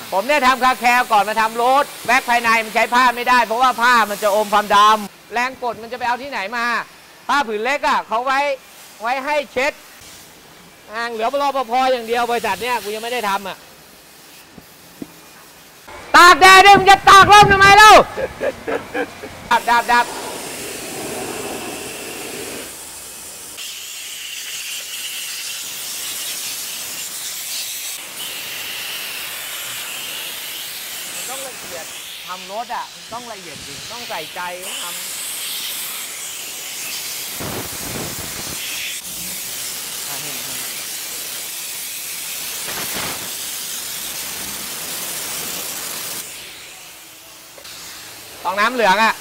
ผมเนี่ยทำคาแคร์ก่อนมาทำรถแว็กภายในมันใช้ผ้าไม่ได้เพราะว่าผ้ามันจะอมความดำแรงกดมันจะไปเอาที่ไหนมาผ้าผืนเล็กอ่ะเขาไว้ให้เช็ดเหลือรปภอย่างเดียวบริษัทเนี่ยกูยังไม่ได้ทำอ่ะตากแดดดิมึงจะตากร่มทำไมเล่าดับต้องละเอียดทำรถอ่ะต้องละเอียดจริงต้องใส่ใจทำฟองน้ำเหลืองอ่ะ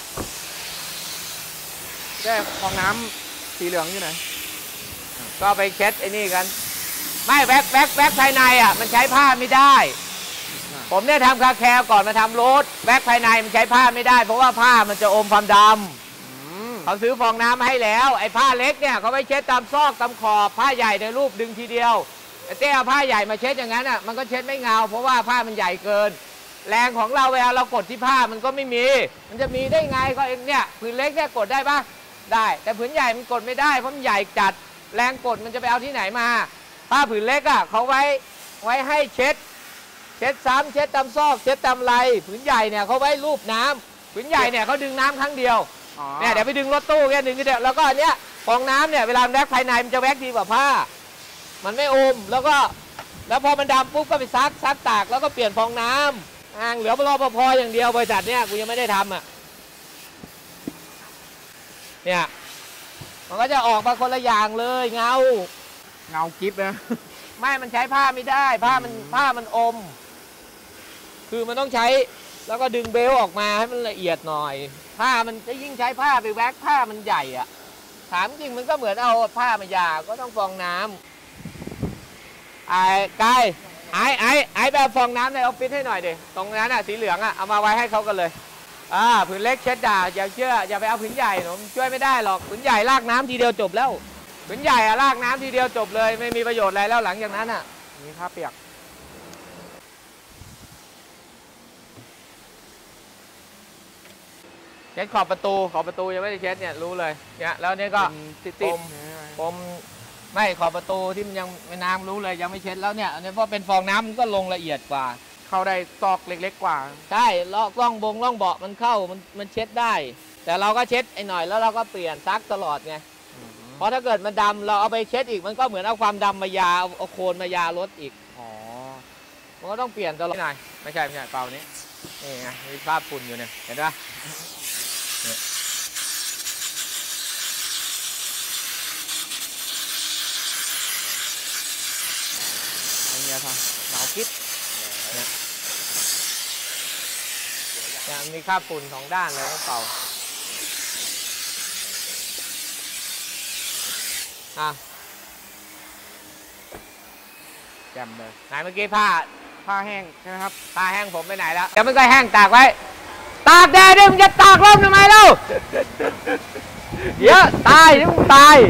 แค่ฟองน้ำสีเหลืองอยู่ไหนก็ไปเช็ดไอ้นี่กันไม่แว็กภายในอ่ะมันใช้ผ้าไม่ได้ผมเนี่ยทำคาแคร์ก่อนมาทำรถแว็กภายในมันใช้ผ้าไม่ได้เพราะว่าผ้ามันจะอมความดำเขาซื้อฟองน้ำมาให้แล้วไอ้ผ้าเล็กเนี่ยเขาไปเช็ดตามซอกตามขอบผ้าใหญ่ในรูปดึงทีเดียวไอ้เต้เอาผ้าใหญ่มาเช็ดอย่างนั้นอ่ะมันก็เช็ดไม่เงาเพราะว่าผ้ามันใหญ่เกินแรงของเราเวลาเรากดที่ผ้ามันก็ไม่มีมันจะมีได้ไงก็เนี่ยผืนเล็กเนี่ยกดได้ปะได้แต่ผืนใหญ่มันกดไม่ได้เพราะมันใหญ่จัดแรงกดมันจะไปเอาที่ไหนมาผ้าผืนเล็กอ่ะเขาไว้ให้เช็ดซ้ำเช็ดตามซอกเช็ดตามไหลผืนใหญ่เนี่ยเขาไว้รูปน้ำผืนใหญ่เนี่ยเขาดึงน้ำครั้งเดียวเนี่ยเดี๋ยวไปดึงรถตู้แค่ดึงทีเดียวแล้วก็อันเนี้ยฟองน้ำเนี่ยเวลาแว็กภายในมันจะแว็กดีกว่าผ้ามันไม่อมแล้วพอมันดำปุ๊บก็ไปซักตากแล้วก็เปลี่ยนฟองน้ำเหลือรปภอย่างเดียวบริษัทเนี่ยกูยังไม่ได้ทำอ่ะเนี่ยมันก็จะออกมาคนละอย่างเลยเงากิ๊บนะไม่มันใช้ผ้าไม่ได้ผ้ามันอมคือมันต้องใช้แล้วก็ดึงเบลออกมาให้มันละเอียดหน่อยผ้ามันจะยิ่งใช้ผ้าไปแว็กผ้ามันใหญ่อ่ะถามจริงมันก็เหมือนเอาผ้ามายาก็ต้องฟองน้ำกายไอ้แบบฟองน้ำในออฟฟิศให้หน่อยดิตรงนั้นอ่ะสีเหลืองอ่ะเอามาไว้ให้เขากันเลยผืนเล็กเช็ดด่าอย่าเชื่ออย่าไปเอาผืนใหญ่หนูช่วยไม่ได้หรอกผืนใหญ่ลากน้ำทีเดียวจบแล้วผืนใหญ่อะลากน้ำทีเดียวจบเลยไม่มีประโยชน์อะไรแล้วหลังจากนั้นอ่ะมีผ้าเปียกเช็ดขอบประตูยังไม่ได้เช็ดเนี่ยรู้เลยเนี่ยแล้วนี่ก็ปมไม่ขอบประตูที่มันยังไม่น้ำรู้เลยยังไม่เช็ดแล้วเนี่ยอันนี้เพราะเป็นฟองน้ำมันก็ลงละเอียดกว่าเข้าได้ซอกเล็กๆกว่าใช่ร่องเบาะมันเข้ามันเช็ดได้แต่เราก็เช็ดไอ้หน่อยแล้วเราก็เปลี่ยนซักตลอดไงเพราะถ้าเกิดมันดำเราเอาไปเช็ดอีกมันก็เหมือนเอาความดำมายาเอาโคลนมายารถอีกมันก็ต้องเปลี่ยนตลอดหน่อยไม่ใช่เปล่านี้นี่ไงมีคราบฝุ่นอยู่เนี่ยเห็นปะเนี่ยครับหนาวกิ๊บเนี่ยมีคราบฝุ่นสองด้านเลยก็เป่าแจ่มเลยไหนเมื่อกี้ผ้าแห้งใช่ไหมครับผ้าแห้งผมไปไหนแล้วเดี๋ยวมันก็แห้งตากไว้ตากแดดดิมึงจะตากร่มทำไมเล่าเดี๋ยวตายเดี๋ยวมึงตาย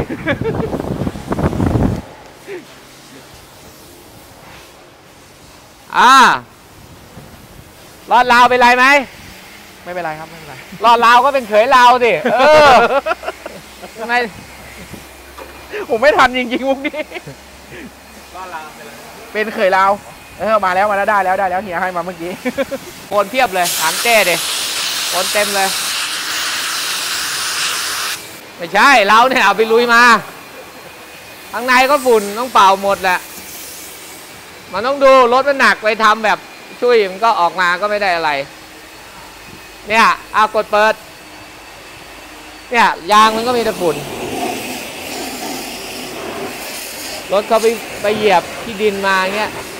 รอดลาวเป็นไรไหมไม่เป็นไรครับไม่เป็นไรรอดลาวก็เป็นเขยลาวสิทำไมผมไม่ทันจริงๆมุกนี้รอดลาวเป็นเขยลาวมาแล้วได้แล้วเฮียให้มาเมื่อกี้โคนเพียบเลยถามเต้ดิโคนเต็มเลยไม่ใช่เราเนี่ยเอาไปลุยมาข้างในก็ฝุ่นต้องเป่าหมดแหละมันต้องดูรถมันหนักไปทำแบบช่วยมันก็ออกมาก็ไม่ได้อะไรเนี่ยกดเปิดเนี่ยยางมันก็มีแต่ฝุ่นรถเขาไปเหยียบที่ดินมาเงี้ย